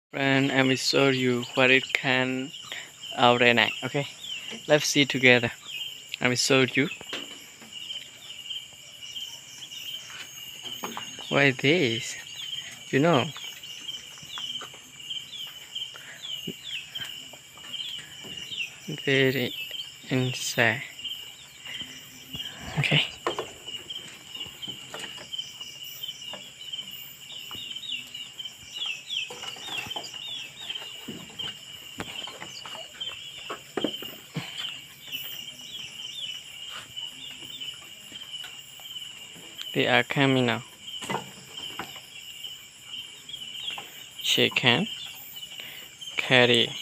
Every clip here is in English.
And I will show you what it can reenact. Okay, let's see together. I will show you. Why this? You know, very inside. Okay. They are coming now. Chicken, curry.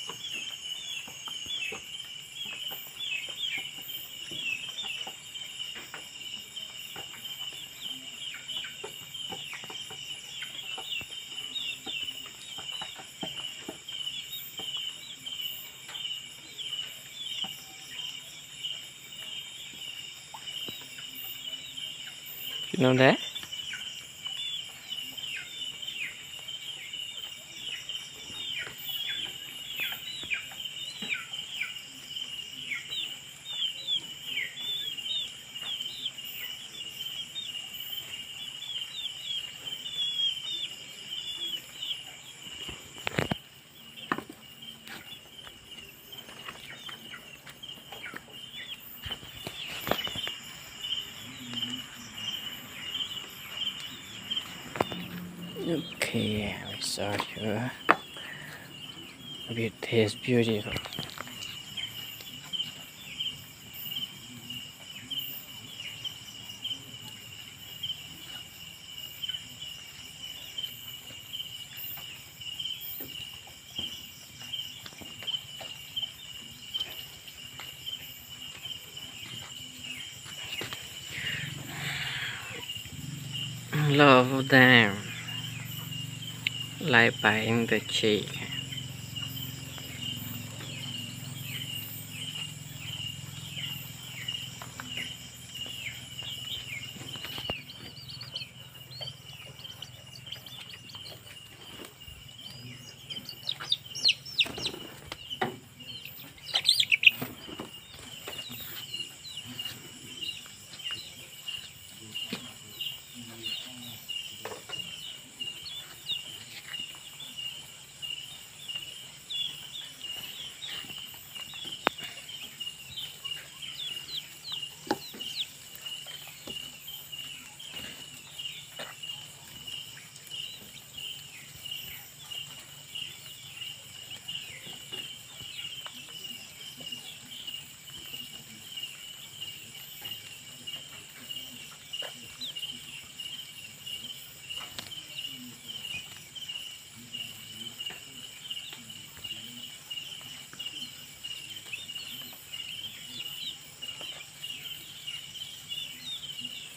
You know that? Okay, we start here. It tastes beautiful. Love them like biting the cheek.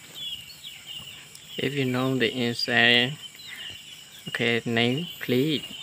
If you know the inside, okay, name please.